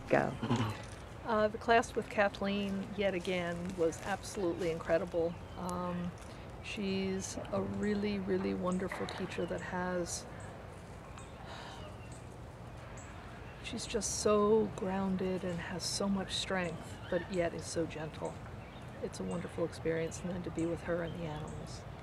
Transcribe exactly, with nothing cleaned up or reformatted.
go? Uh, the class with Kathleen, yet again, was absolutely incredible. Um, she's a really, really wonderful teacher that has, she's just so grounded and has so much strength, but yet is so gentle. It's a wonderful experience, and then to be with her and the animals.